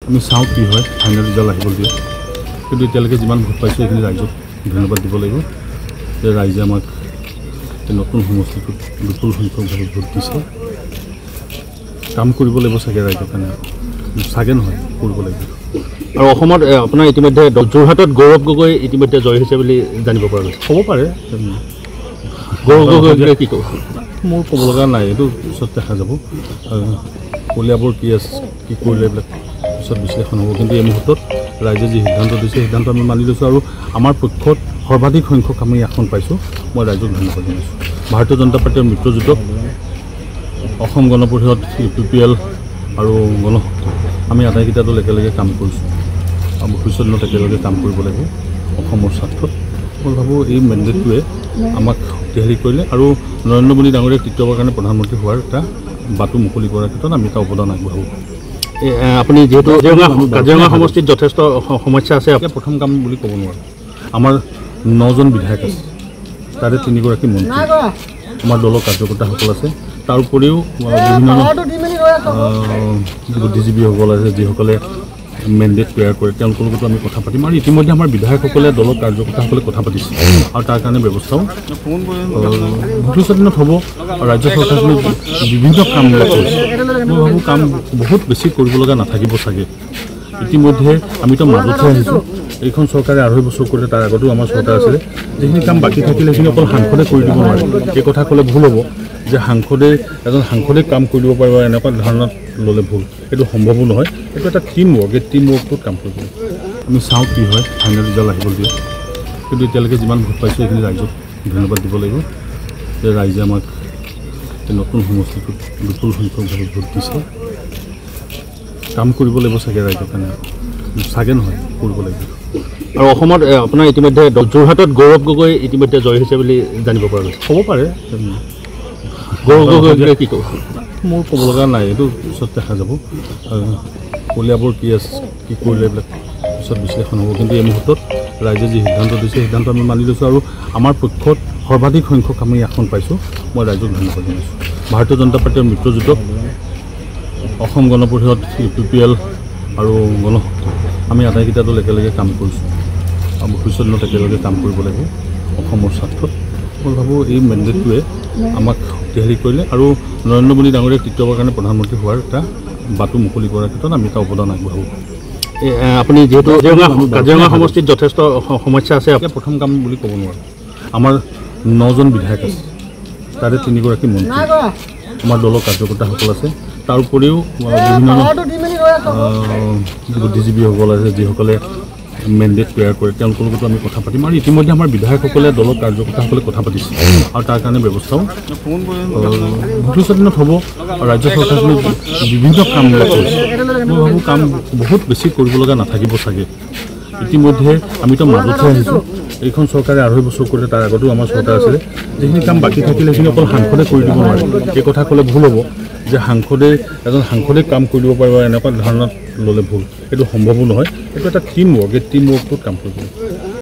আমি চাওঁ কি হয় ফাইনেল ৰিজাল্ট আহিব দিয়ে কিন্তু এতিয়ালৈকে যিমান ভোট পাইছোঁ এইখিনি ৰাইজক ধন্যবাদ দিব লাগিব যে ৰাইজে আমাক নতুন সমষ্টিটোত বিপুল সংখ্যকভাৱে ভোট দিছে কাম কৰিব লাগিব চাগে ৰাইজৰ কাৰণে চাগে নহয় কৰিব লাগিব আৰু অসমত আপোনাৰ ইতিমধ্যে যোৰহাটত গৌৰৱ গগৈ ইতিমধ্যে জয় হৈছে বুলি জানিব পৰা গৈছে হ'ব পাৰে গৌৰৱ গগৈ কি ক'ব মোৰ ক'ব লগা নাই এইটো পিছত দেখা যাব কলিয়াবোৰ কি আছে কি কৰিলে এইবিলাক পিছত বিশ্লেষণ হ'ব কিন্তু এই মুহূৰ্তত ৰাইজে যি সিদ্ধান্ত দিছে সিদ্ধান্ত আমি মানি লৈছোঁ আৰু আমাৰ পক্ষত সৰ্বাধিক সংখ্যক আমি আসন পাইছোঁ মই ৰাইজক ধন্যবাদ জনাইছোঁ ভাৰতীয় জনতা পাৰ্টীৰ মিত্ৰজোঁটক অসম গণ পৰিষদ UPPL আৰু গণশক্তি আমি আটাইকেইটা দল একেলগে কাম কৰিছোঁ আৰু ভৱিষ্যত দিনত একেলগে কাম কৰিব লাগিব অসমৰ স্বাৰ্থত মই ভাবোঁ এই মেণ্ডেটটোৱে আমাক শক্তিশালী কৰিলে আৰু নৰেন্দ্ৰ মোদী ডাঙৰীয়াক তৃতীয়বাৰৰ কাৰণে প্ৰধানমন্ত্ৰী হোৱাৰ এটা বাটু মুকলি কৰাৰ ক্ষেত্ৰত আমি এটা অৱদান আগবঢ়াব আপুনি যিহেতু কাজিৰঙা সমষ্টিত যথেষ্ট সমস্যা আছে এতিয়া প্ৰথম কাম বুলি ক'ব নোৱাৰোঁ আমাৰ 9জন বিধায়ক আছে তাৰে 3গৰাকী মন্ত্ৰী আমাৰ দলৰ কাৰ্যকৰ্তাসকল আছে তাৰ উপৰিও বিভিন্ন বুদ্ধিজীৱীসকল আছে যিসকলে মেণ্ডেট তৈয়াৰ কৰে তেওঁলোকৰ লগতো আমি কথা পাতিম আৰু ইতিমধ্যে আমাৰ বিধায়কসকলে দলৰ কাৰ্যকৰ্তাসকলে কথা পাতিছে আৰু তাৰ কাৰণে ব্যৱস্থাও ভৱিষ্যত দিনত হ'ব আৰু ৰাজ্য চৰকাৰখনে বিভিন্ন কামবিলাক কৰিছে মই ভাবোঁ কাম বহুত বেছি কৰিব লগা নাথাকিব চাগে ইতিমধ্যে আমিতো মাজতে আহিছোঁ এইখন চৰকাৰে 2.5 বছৰ কৰিলে তাৰ আগতো আমাৰ চৰকাৰ আছিলে যিখিনি কাম বাকী থাকিলে সেইখিনি অকল সাংসদে কৰি দিব নোৱাৰে এই কথা ক'লে ভুল হ'ব যে এজন সাংসদে কাম কৰি দিব পাৰিব এনেকুৱা ধাৰণাত ল'লে ভুল এইটো সম্ভৱো নহয় এইটো এটা টিম ৱৰ্ক এই টিম ৱৰ্কটোত কাম কৰিব আমি চাওঁ কি হয় ফাইনেল ৰিজাল্ট আহিব দিয়ে কিন্তু এতিয়ালৈকে যিমান ভোট পাইছোঁ এইখিনি ৰাইজক ধন্যবাদ দিব লাগিব যে ৰাইজে আমাক নতুন সমষ্টিটোত বিপুল সংখ্যকভাৱে ভোট দিছে কাম কৰিব লাগিব চাগে ৰাইজৰ কাৰণে চাগে নহয় কৰিব লাগিব আৰু অসমত আপোনাৰ ইতিমধ্যে যোৰহাটত গৌৰৱ গগৈ ইতিমধ্যে জয় হৈছে বুলি জানিব পৰা গৈছে হ'ব পাৰে গৌৰৱ গগৈ কি ক'ব মোৰ ক'ব লগা নাই এইটো পিছত দেখা যাব কলিয়াবোৰ কি আছে কি কৰিলে এইবিলাক পিছত বিশ্লেষণ হ'ব কিন্তু এই মুহূৰ্তত ৰাইজে যি সিদ্ধান্ত দিছে সিদ্ধান্ত আমি মানি লৈছোঁ আৰু আমাৰ পক্ষত সৰ্বাধিক সংখ্যক আমি আসন পাইছোঁ মই ৰাইজক ধন্যবাদ জনাইছোঁ ভাৰতীয় জনতা পাৰ্টীৰ মিত্ৰজোঁটক অসম গণ পৰিষদ UPPL আৰু গণশক্তি আমি আটাইকেইটা দল একেলগে কাম কৰিছোঁ আৰু ভৱিষ্যত দিনত একেলগে কাম কৰিব লাগিব অসমৰ স্বাৰ্থত মই ভাবোঁ এই মেণ্ডেটটোৱে আমাক শক্তিশালী কৰিলে আৰু নৰেন্দ্ৰ মোদী ডাঙৰীয়াক তৃতীয়বাৰৰ কাৰণে প্ৰধানমন্ত্ৰী হোৱাৰ এটা বাটু মুকলি কৰাৰ ক্ষেত্ৰত আমি এটা অৱদান আগবঢ়াব আপুনি যিহেতু কাজিৰঙা সমষ্টিত যথেষ্ট সমস্যা আছে এতিয়া প্ৰথম কাম বুলি ক'ব নোৱাৰোঁ আমাৰ 9জন বিধায়ক আছে তাৰে 3গৰাকী মন্ত্ৰী আমাৰ দলৰ কাৰ্যকৰ্তাসকল আছে তাৰ উপৰিও বিভিন্ন বুদ্ধিজীৱীসকল আছে যিসকলে মেণ্ডেট তৈয়াৰ কৰে তেওঁলোকৰ লগতো আমি কথা পাতিম আৰু ইতিমধ্যে আমাৰ বিধায়কসকলে দলৰ কাৰ্যকৰ্তাসকলে কথা পাতিছে আৰু তাৰ কাৰণে ব্যৱস্থাও ভৱিষ্যত দিনত হ'ব আৰু ৰাজ্য চৰকাৰখনে বিভিন্ন কামবিলাক কৰিছে মই ভাবোঁ কাম বহুত বেছি কৰিব লগা নাথাকিব চাগে ইতিমধ্যে আমিতো মাজতে আহিছোঁ এইখন চৰকাৰে 2.5 বছৰ কৰিলে তাৰ আগতো আমাৰ চৰকাৰ আছিলে যিখিনি কাম বাকী থাকিলে সেইখিনি অকল সাংসদে কৰি দিব নোৱাৰে এই কথা ক'লে ভুল হ'ব যে এজন সাংসদে কাম কৰি দিব পাৰিব এনেকুৱা ধাৰণাত ল'লে ভুল এইটো সম্ভৱো নহয় এইটো এটা টিম ৱৰ্ক এই টিম ৱৰ্কটোত কাম কৰিব